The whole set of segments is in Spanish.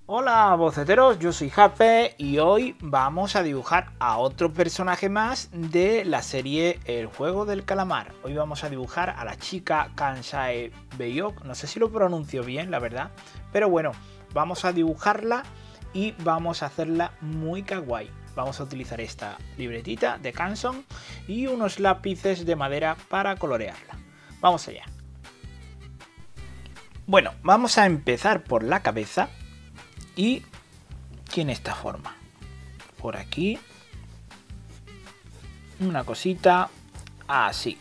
Hola boceteros, yo soy Jape y hoy vamos a dibujar a otro personaje más de la serie El Juego del Calamar. Hoy vamos a dibujar a la chica Kansai Beyok, no sé si lo pronuncio bien la verdad, pero bueno, vamos a dibujarla y vamos a hacerla muy kawaii. Vamos a utilizar esta libretita de Canson y unos lápices de madera para colorearla. Vamos allá. Bueno, vamos a empezar por la cabeza. Y tiene esta forma. Por aquí. Una cosita. Así.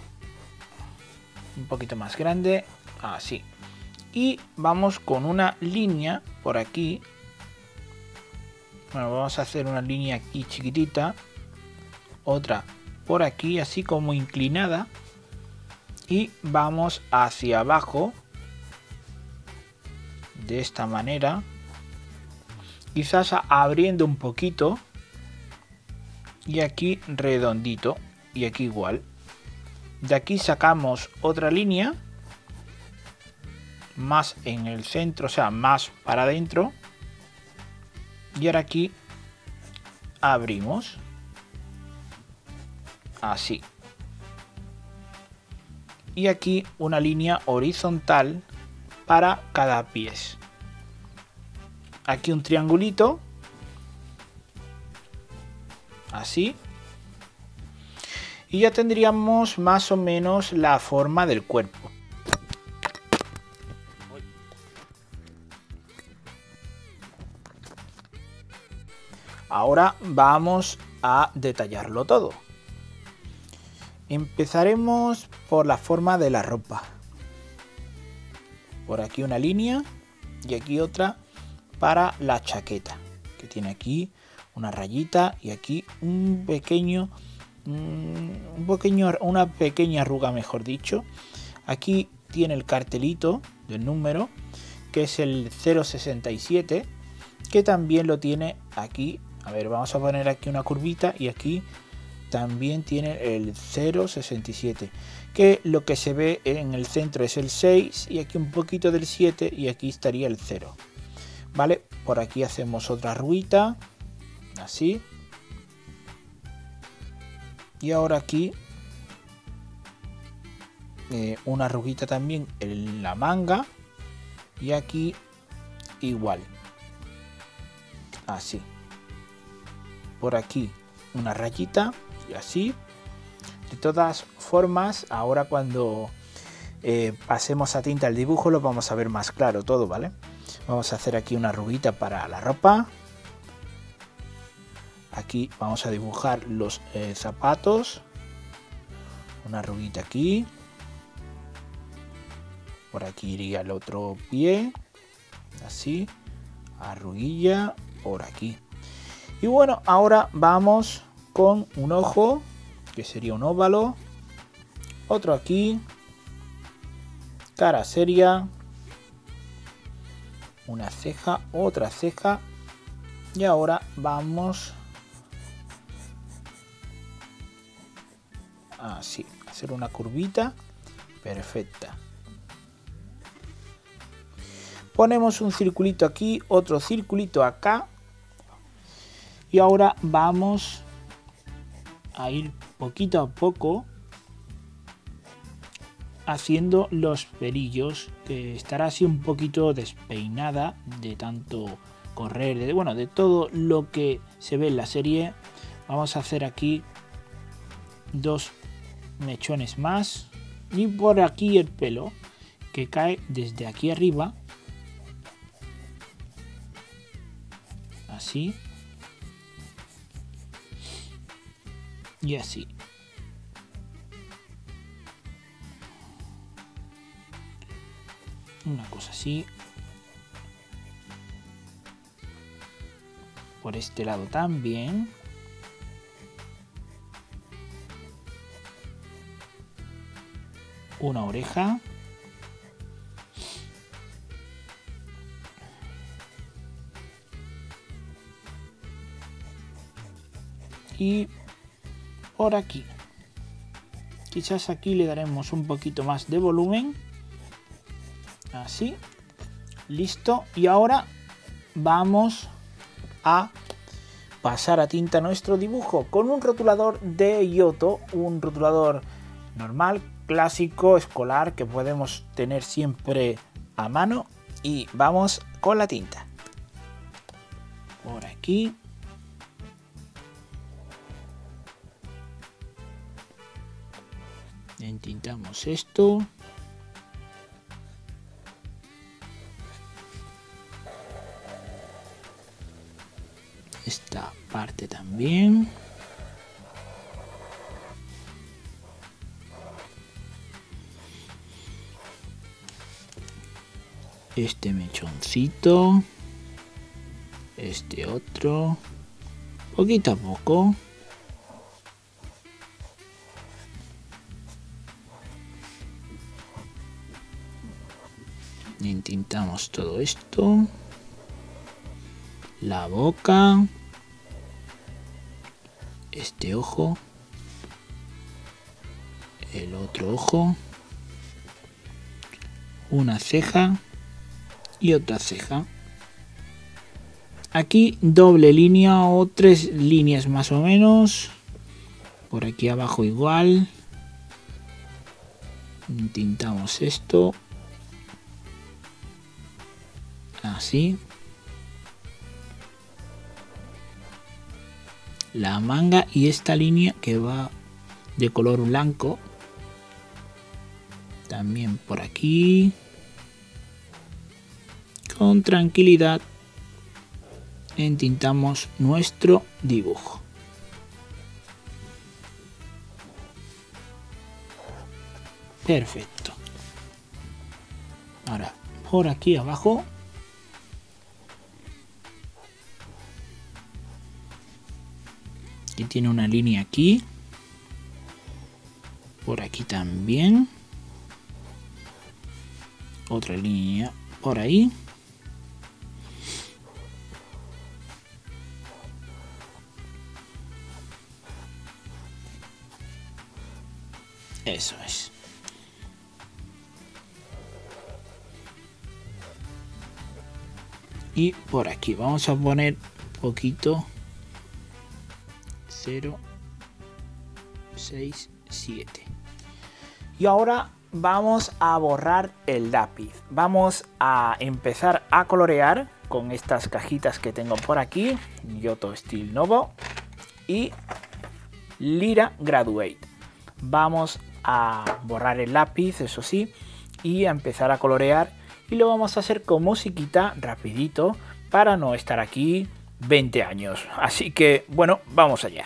Un poquito más grande. Así. Y vamos con una línea por aquí. Bueno, vamos a hacer una línea aquí chiquitita. Otra por aquí, así como inclinada. Y vamos hacia abajo. De esta manera. Quizás abriendo un poquito. Y aquí redondito. Y aquí igual. De aquí sacamos otra línea. Más en el centro, o sea, más para adentro. Y ahora aquí abrimos. Así. Y aquí una línea horizontal para cada pie. Aquí un triangulito. Así. Y ya tendríamos más o menos la forma del cuerpo. Ahora vamos a detallarlo todo. Empezaremos por la forma de la ropa. Por aquí una línea y aquí otra para la chaqueta, que tiene aquí una rayita y aquí una pequeña arruga, mejor dicho. Aquí tiene el cartelito del número, que es el 067, que también lo tiene aquí. A ver, vamos a poner aquí una curvita y aquí también tiene el 067, que lo que se ve en el centro es el 6 y aquí un poquito del 7 y aquí estaría el 0. Vale, por aquí hacemos otra arruguita, así. Y ahora aquí una arruguita también en la manga y aquí igual, así. Por aquí una rayita y así. De todas formas, ahora cuando pasemos a tinta el dibujo lo vamos a ver más claro todo, ¿vale? Vamos a hacer aquí una arruguita para la ropa. Aquí vamos a dibujar los zapatos. Una arruguita aquí. Por aquí iría el otro pie. Así. Arruguilla por aquí. Y bueno, ahora vamos con un ojo, que sería un óvalo. Otro aquí. Cara seria. Una ceja, otra ceja. Y ahora vamos así, hacer una curvita perfecta. Ponemos un circulito aquí, otro circulito acá. Y ahora vamos a ir poquito a poco haciendo los pelillos, que estará así un poquito despeinada de tanto correr, de todo lo que se ve en la serie. Vamos a hacer aquí dos mechones más y por aquí el pelo que cae desde aquí arriba, así y así. Una cosa así. Por este lado también. Una oreja. Y por aquí. Quizás aquí le daremos un poquito más de volumen. Así. Listo. Y ahora vamos a pasar a tinta nuestro dibujo con un rotulador de Giotto, un rotulador normal, clásico, escolar, que podemos tener siempre a mano, y vamos con la tinta. Por aquí. Entintamos esto. Esta parte también. Este mechoncito. Este otro. Poquito a poco. Entintamos todo esto. La boca, este ojo, el otro ojo, una ceja y otra ceja. Aquí doble línea o 3 líneas más o menos. Por aquí abajo igual. Entintamos esto. Así. La manga y esta línea que va de color blanco. También por aquí. Con tranquilidad entintamos nuestro dibujo. Perfecto. Ahora por aquí abajo. Y tiene una línea aquí. Por aquí también. Otra línea por ahí. Eso es. Y por aquí vamos a poner un poquito. 0, 6, 7. Y ahora vamos a borrar el lápiz. Vamos a empezar a colorear con estas cajitas que tengo por aquí. Giotto Stil Novo y Lyra Graduate. Vamos a borrar el lápiz, eso sí, y a empezar a colorear. Y lo vamos a hacer con musiquita rapidito para no estar aquí 20 años. Así que, bueno, vamos allá.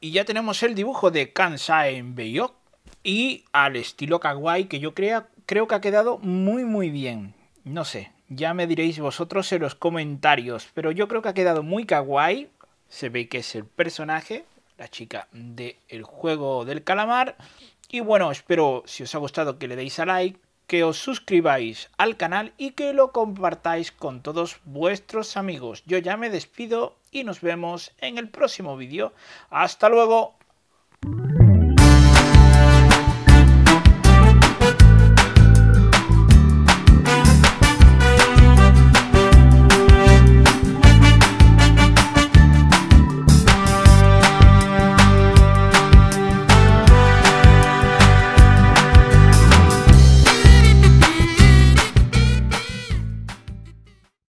Y ya tenemos el dibujo de Kansai Beiok y al estilo kawaii, que yo creo que ha quedado muy bien. No sé, ya me diréis vosotros en los comentarios, pero yo creo que ha quedado muy kawaii. Se ve que es el personaje, la chica del juego del calamar. Y bueno, espero, si os ha gustado, que le deis a like, que os suscribáis al canal y que lo compartáis con todos vuestros amigos. Yo ya me despido y nos vemos en el próximo vídeo. ¡Hasta luego!